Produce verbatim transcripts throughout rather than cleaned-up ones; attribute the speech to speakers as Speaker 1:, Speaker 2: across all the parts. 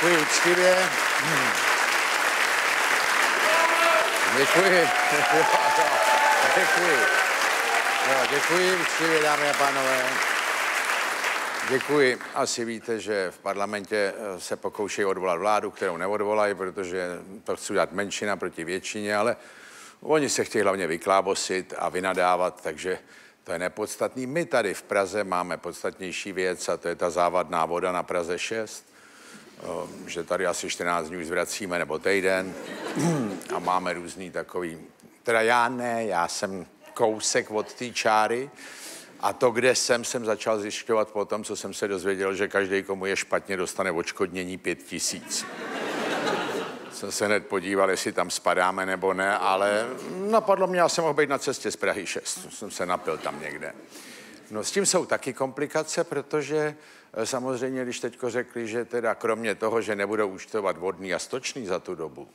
Speaker 1: Děkuji úctivě. Děkuji. Děkuji. Jo, děkuji úctivě, dámy a pánové. Děkuji. Asi víte, že v parlamentě se pokoušejí odvolat vládu, kterou neodvolají, protože to chce udělat menšina proti většině, ale oni se chtějí hlavně vyklábosit a vynadávat, takže to je nepodstatný. My tady v Praze máme podstatnější věc a to je ta závadná voda na Praze šest, že tady asi čtrnáct dní už zvracíme, nebo týden a máme různý takový, teda já ne, já jsem kousek od té čáry a to, kde jsem, jsem začal zjišťovat po tom, co jsem se dozvěděl, že každý, komu je špatně, dostane odškodnění pět tisíc. Jsem se hned podíval, jestli tam spadáme nebo ne, ale napadlo mě, já jsem mohl být na cestě z Prahy šest, jsem se napil tam někde. No s tím jsou taky komplikace, protože samozřejmě, když teďko řekli, že teda kromě toho, že nebudou účtovat vodný a stočný za tu dobu,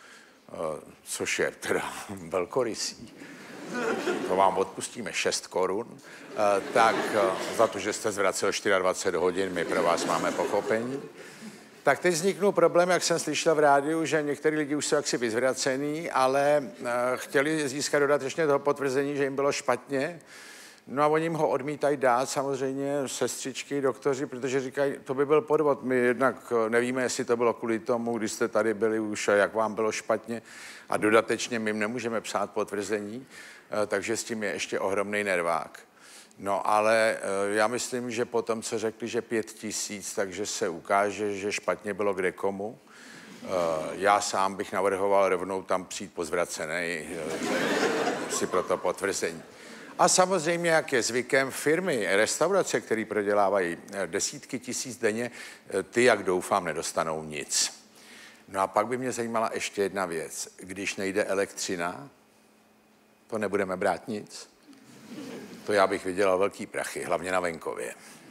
Speaker 1: což je teda velkorysý, to vám odpustíme šest korun, tak za to, že jste zvracel dvacet čtyři hodin, my pro vás máme pochopení. Tak teď vzniknul problém, jak jsem slyšel v rádiu, že některý lidi už jsou jaksi vyzvracený, ale chtěli získat dodatečně toho potvrzení, že jim bylo špatně. No a oni jim ho odmítají dát, samozřejmě sestřičky, doktoři, protože říkají, to by byl podvod. My jednak nevíme, jestli to bylo kvůli tomu, když jste tady byli už a jak vám bylo špatně. A dodatečně my jim nemůžeme psát potvrzení, takže s tím je ještě ohromný nervák. No ale já myslím, že po tom, co řekli, že pět tisíc, takže se ukáže, že špatně bylo kde komu. Já sám bych navrhoval rovnou tam přijít pozvracený si pro to potvrzení. A samozřejmě, jak je zvykem, firmy, restaurace, které prodělávají desítky tisíc denně, ty, jak doufám, nedostanou nic. No a pak by mě zajímala ještě jedna věc. Když nejde elektřina, to nebudeme brát nic. To já bych vydělal velký prachy, hlavně na venkově.